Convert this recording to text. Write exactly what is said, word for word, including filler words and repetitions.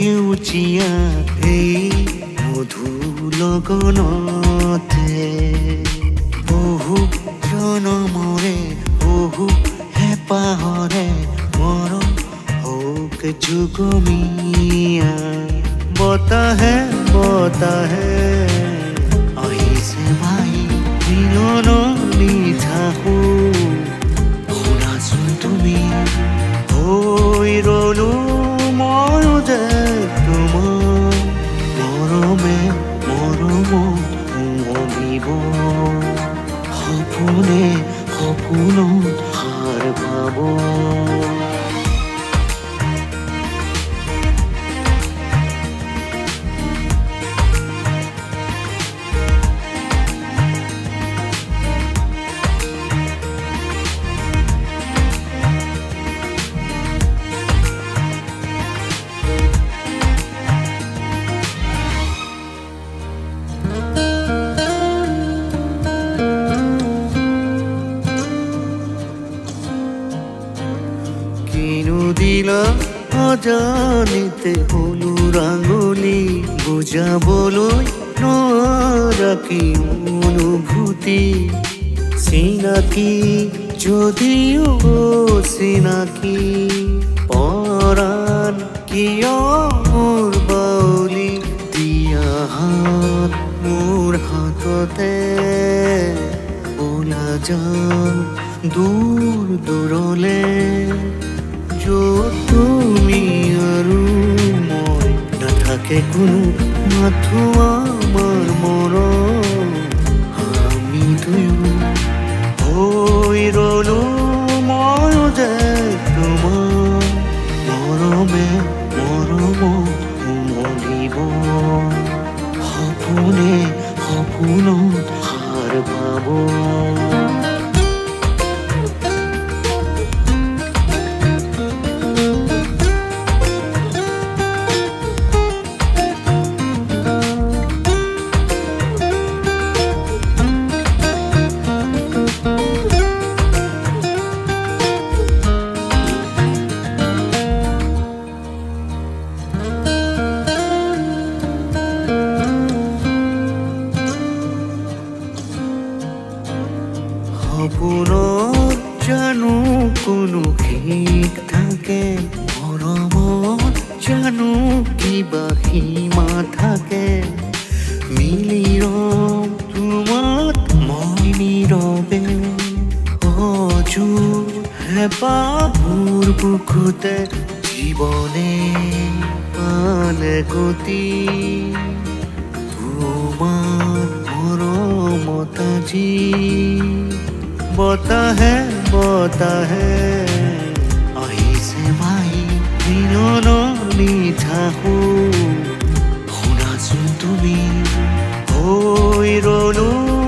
সেউজীয়া এই মধুৰ লগনতে বহু জনমৰে বহু হেঁপাহৰে মৰম হওক যুগমীয়া বতাহে বতাহে আহিছে ভাই মিলনৰ নিঠা শুনাচোন তুমি হৈ ৰলো ময়ো যে তোমাৰ মৰমে মৰম উমলিব সপোনে সপোনত সাৰ পাব দিলা অজানিতে হলুৰ আঙুলি বুজাবলৈ নোৱাৰা কি অনুভূতি চিনাকি যদিও চিনাকি পৰাণ কিয় মোৰ বাউলি দিয়া হাত মোৰ হাততে ওলা যাওঁ দূৰ দূৰলে তুমি আৰু মই নাথাকে কোনো মাথো আমাৰ মৰম আমি দুয়ো হৈ ৰলো ময়ো যে তোমাৰ মৰমে মৰম উমলিব সপোনে সপোনত সাৰ পাব সপোনত জানো কোনো শেষ থাকে মৰমত জানো কিবা সীমা থাকে মিলি ৰম তোমাত মই নীৰৱে অজোৰ হেঁপাহৰ বুকুতে জীৱনে পালে গতি তোমাৰ মৰমত আজি বতাহে বতাহে আহিছে ভাই মিলনৰ নিঠা শুনাচোন তুমি হৈ ৰলো